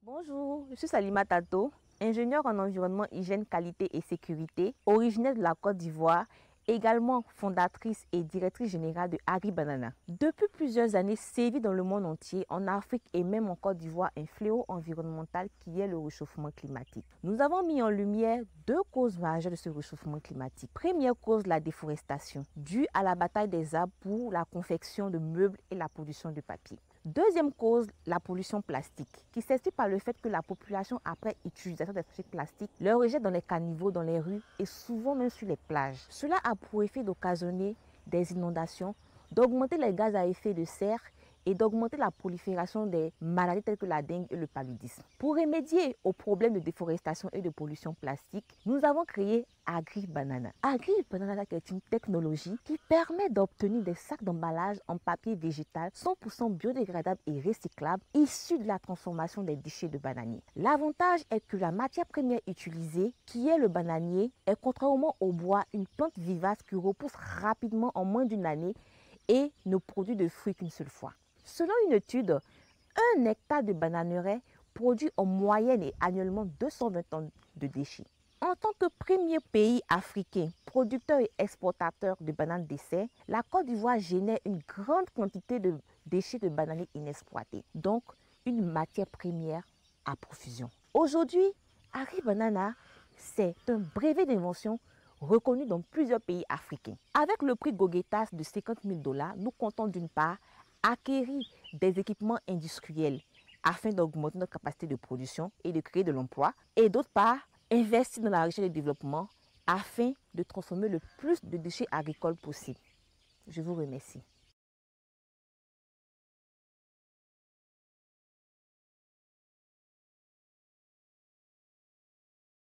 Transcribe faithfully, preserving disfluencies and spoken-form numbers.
Bonjour, je suis Salima Tato, ingénieure en environnement, hygiène, qualité et sécurité, originaire de la Côte d'Ivoire, également fondatrice et directrice générale de AgriBanana. Depuis plusieurs années, sévit dans le monde entier, en Afrique et même en Côte d'Ivoire, un fléau environnemental qui est le réchauffement climatique. Nous avons mis en lumière deux causes majeures de ce réchauffement climatique. Première cause, la déforestation, due à la bataille des arbres pour la confection de meubles et la production de papier. Deuxième cause, la pollution plastique, qui s'explique par le fait que la population, après utilisation des sachets plastiques, les rejette dans les caniveaux, dans les rues et souvent même sur les plages. Cela a pour effet d'occasionner des inondations, d'augmenter les gaz à effet de serre et d'augmenter la prolifération des maladies telles que la dengue et le paludisme. Pour remédier aux problèmes de déforestation et de pollution plastique, nous avons créé AgriBanana. AgriBanana est une technologie qui permet d'obtenir des sacs d'emballage en papier végétal cent pour cent biodégradable et recyclable issus de la transformation des déchets de bananier. L'avantage est que la matière première utilisée, qui est le bananier, est contrairement au bois une plante vivace qui repousse rapidement en moins d'une année et ne produit de fruits qu'une seule fois. Selon une étude, un hectare de bananerais produit en moyenne et annuellement deux cent vingt tonnes de déchets. En tant que premier pays africain, producteur et exportateur de bananes dessert, la Côte d'Ivoire génère une grande quantité de déchets de bananiers inexploités, donc une matière première à profusion. Aujourd'hui, AgriBanana, c'est un brevet d'invention reconnu dans plusieurs pays africains. Avec le prix Gogetas de cinquante mille dollars, nous comptons d'une part acquérir des équipements industriels afin d'augmenter notre capacité de production et de créer de l'emploi, et d'autre part, investir dans la recherche et le développement afin de transformer le plus de déchets agricoles possible. Je vous remercie.